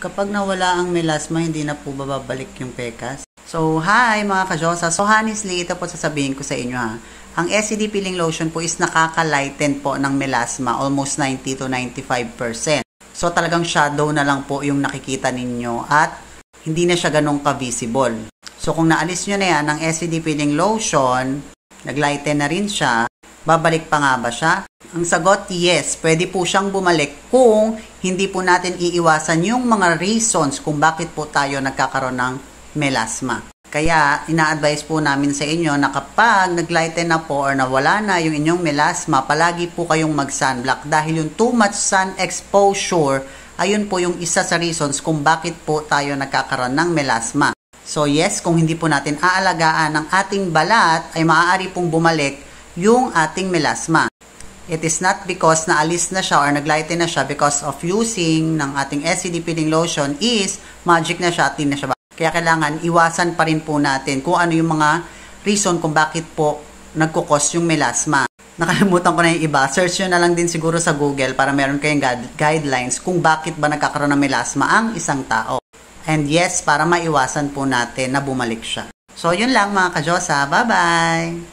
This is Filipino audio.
Kapag nawala ang melasma, hindi na po babalik yung pekas. So, hi mga kajosa. So, honestly, ito po sasabihin ko sa inyo ha. Ang SCD Peeling Lotion po is nakaka-lighten po ng melasma, almost 90 to 95%. So, talagang shadow na lang po yung nakikita ninyo at hindi na siya ganun ka-visible. So, kung naalis nyo na yan ng SCD Peeling Lotion, nag-lighten na rin siya, babalik pa nga ba siya? Ang sagot, yes. Pwede po siyang bumalik kung hindi po natin iiwasan yung mga reasons kung bakit po tayo nagkakaroon ng melasma. Kaya, ina-advise po namin sa inyo na kapag nag-lighten na po or nawala na yung inyong melasma, palagi po kayong mag-sunblock dahil yung too much sun exposure, ayun po yung isa sa reasons kung bakit po tayo nagkakaroon ng melasma. So yes, kung hindi po natin aalagaan ang ating balat, ay maaari pong bumalik yung ating melasma. It is not because naalis na siya or naglighten na siya because of using ng ating SCD Peeling Lotion is magic na siya at din na siya. Kaya kailangan iwasan pa rin po natin kung ano yung mga reason kung bakit po nagkukos yung melasma. Nakalimutan ko na yung iba. Search nyo na lang din siguro sa Google para meron kayong guidelines kung bakit ba nagkakaroon ng melasma ang isang tao. And yes, para maiwasan po natin na bumalik siya. So, yun lang mga kajosa. Bye-bye!